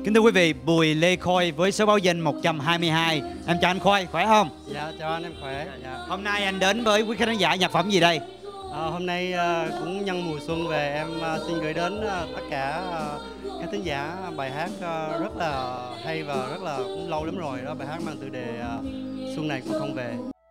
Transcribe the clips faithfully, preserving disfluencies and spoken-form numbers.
Kính thưa quý vị, Bùi Lê Khôi với số báo danh một trăm hai mươi hai. Em chào anh Khôi, khỏe không? Dạ, chào anh, em khỏe. Dạ. Hôm nay anh đến với quý khán giả nhạc phẩm gì đây? À, hôm nay uh, cũng nhân mùa xuân về, em uh, xin gửi đến uh, tất cả uh, các thính giả bài hát uh, rất là hay và rất là cũng lâu lắm rồi đó, bài hát mang tựa đề uh, Xuân Này Cũng Không Về.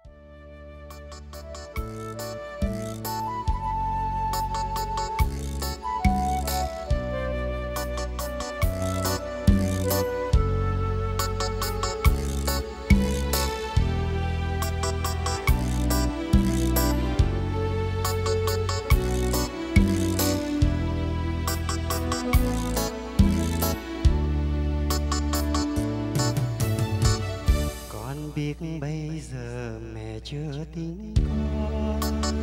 Biết bây giờ mẹ chưa tin con,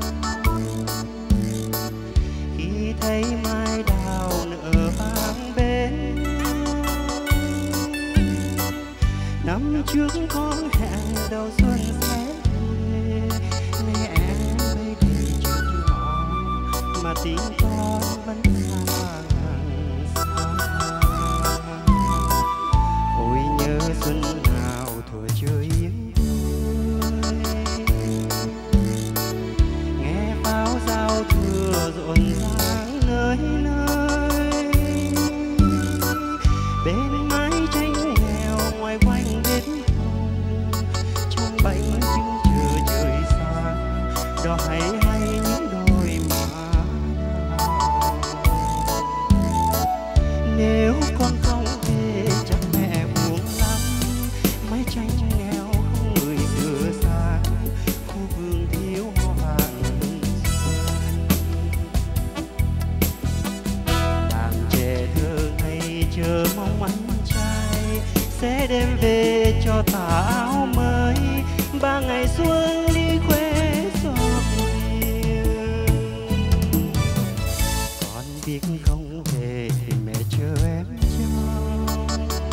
khi thấy mai đào nở vang bên. Năm trước con hẹn đầu xuân sẽ về, mẹ em bây đây chưa nhỏ mà tin con vẫn xa xa. Ôi nhớ xuân nào thuở chơi yên vui, nghe pháo giao thừa rộn ràng nơi nơi. Bên mái tranh nghèo ngoài quanh bếp hồng, trong bánh trưng chờ trời sáng, đỏ hay hay những đôi má đào. Nếu con không về chắc mẹ buồn lắm, mái tranh nghèo không người tựa sáng, khu vườn thiếu hoa hồng xuân. Đàn trẻ thơ ngây chờ mong anh trai sẽ đem về cho tà áo mới, ba ngày xuân đi quê giọt hiền. Con biết không về thì mẹ chờ em trong,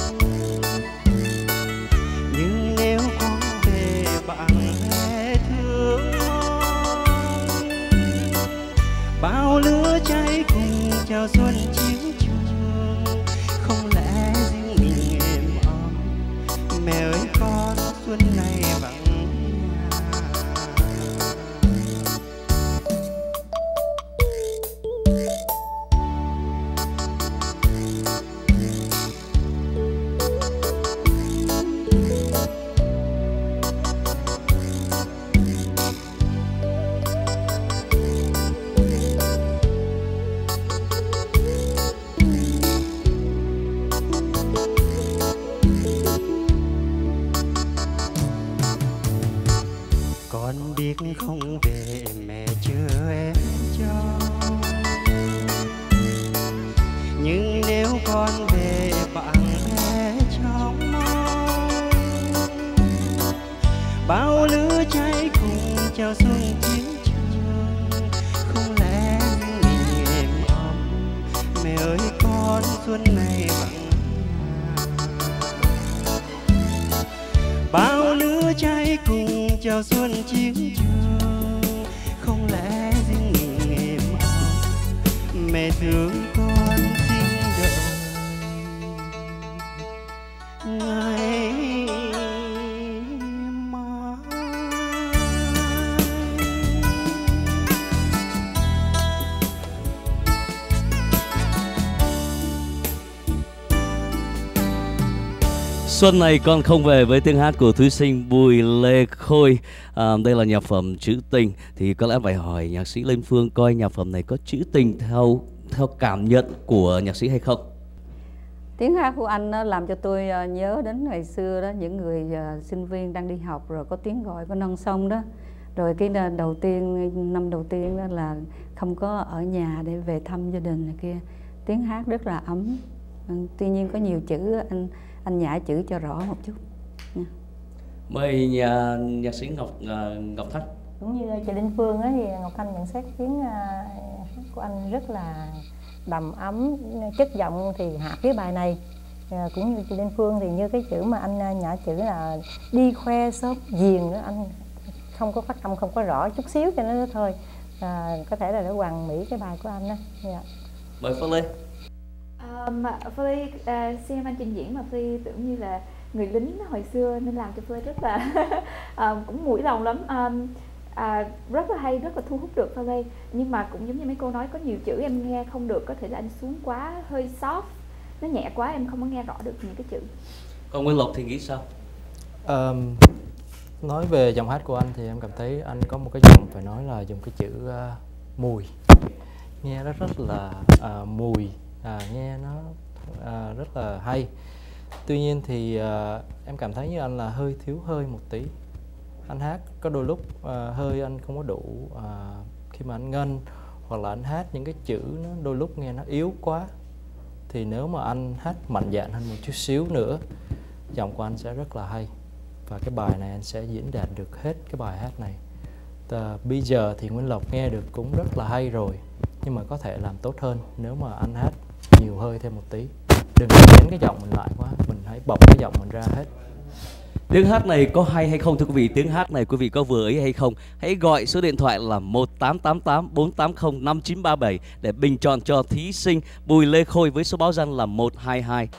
nhưng nếu con về bạn bè thương mong, bao lửa cháy cùng chào xuân chiến trường, không lẽ riêng mình êm ấm. Mẹ ơi con xuân này vắng nhà. Con biết không về mẹ chờ em cho, nhưng nếu con về bạn bè trong mong, bao lửa cháy cùng chào xuân chiến trường, không lẽ riêng mình êm ấm. Mẹ ơi con xuân này vắng nhà, bao lửa cháy cùng chào xuân chiến trường, không lẽ riêng mình êm ấm. Mẹ thương con xin đợi ngày mai. Xuân Này Con Không Về với tiếng hát của thí sinh Bùi Lê Khôi. À, đây là nhạc phẩm trữ tình. Thì có lẽ phải hỏi nhạc sĩ Lên Phương coi nhạc phẩm này có trữ tình theo theo cảm nhận của nhạc sĩ hay không? Tiếng hát của anh nó làm cho tôi nhớ đến ngày xưa đó, những người uh, sinh viên đang đi học rồi có tiếng gọi của non sông đó. Rồi cái đầu tiên, năm đầu tiên đó là không có ở nhà để về thăm gia đình này kia. Tiếng hát rất là ấm. Tuy nhiên có nhiều chữ anh anh nhả chữ cho rõ một chút nha. Mời nhà, nhạc sĩ Ngọc uh, Ngọc Thanh. Cũng như chị Linh Phương ấy, thì Ngọc Thanh nhận xét tiếng uh, hát của anh rất là đầm ấm, chất giọng thì hạ cái bài này. Uh, cũng như chị Linh Phương thì như cái chữ mà anh uh, nhả chữ là đi khoe xóm giềng đó, anh không có phát âm không có rõ chút xíu cho nó thôi. Uh, có thể là để hoàn mỹ cái bài của anh đó. Yeah. Mời Phương Lê. À, Um, Flea uh, xem anh trình diễn mà Flea tưởng như là người lính hồi xưa nên làm cho Flea rất là um, cũng mũi lòng lắm. Um, À, rất là hay, rất là thu hút được Flea. Nhưng mà cũng giống như mấy cô nói, có nhiều chữ em nghe không được, có thể là anh xuống quá, hơi soft, nó nhẹ quá em không có nghe rõ được những cái chữ. Còn Nguyên Lộc thì nghĩ sao? Um, nói về giọng hát của anh thì em cảm thấy anh có một cái giọng phải nói là dùng cái chữ uh, mùi, nghe nó rất là uh, mùi, à, nghe nó uh, rất là hay. Tuy nhiên thì uh, em cảm thấy như anh là hơi thiếu hơi một tí. Anh hát có đôi lúc uh, hơi anh không có đủ uh, khi mà anh ngân, hoặc là anh hát những cái chữ nó đôi lúc nghe nó yếu quá. Thì nếu mà anh hát mạnh dạn hơn một chút xíu nữa, giọng của anh sẽ rất là hay. Và cái bài này anh sẽ diễn đạt được hết cái bài hát này. Tà, bây giờ thì Nguyên Lộc nghe được cũng rất là hay rồi, nhưng mà có thể làm tốt hơn nếu mà anh hát nhiều hơi thêm một tí. Đừng nén cái giọng mình lại quá, mình hãy bộc cái giọng mình ra hết. Tiếng hát này có hay hay không thưa quý vị? Tiếng hát này quý vị có vừa ý hay không? Hãy gọi số điện thoại là một tám tám tám bốn tám không năm chín ba bảy để bình chọn cho thí sinh Bùi Lê Khôi với số báo danh là một hai hai.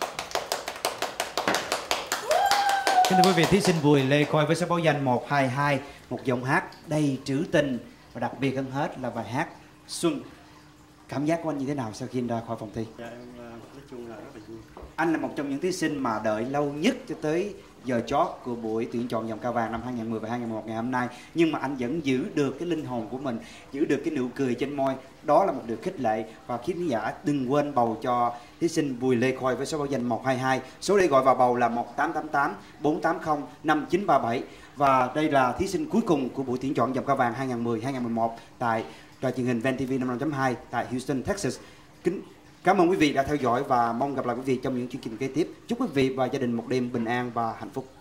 Kính thưa quý vị, thí sinh Bùi Lê Khôi với số báo danh một hai hai, một giọng hát đầy trữ tình và đặc biệt hơn hết là bài hát Xuân. Cảm giác của anh như thế nào sau khi ra khỏi phòng thi? Dạ, em nói chung là rất là vui. Anh là một trong những thí sinh mà đợi lâu nhất cho tới giờ chót của buổi tuyển chọn dòng Cao Vàng năm hai không một không và hai không một một ngày hôm nay, nhưng mà anh vẫn giữ được cái linh hồn của mình, giữ được cái nụ cười trên môi. Đó là một điều khích lệ, và khán giả đừng quên bầu cho thí sinh Bùi Lê Khôi với số báo danh một hai hai. Số để gọi vào bầu là một tám tám tám bốn tám không năm chín ba bảy. Và đây là thí sinh cuối cùng của buổi tuyển chọn dòng Cao Vàng hai không một không hai không một một tại đài truyền hình Ven ti vi năm mươi lăm chấm hai tại Houston, Texas. Kính cảm ơn quý vị đã theo dõi và mong gặp lại quý vị trong những chương trình kế tiếp. Chúc quý vị và gia đình một đêm bình an và hạnh phúc.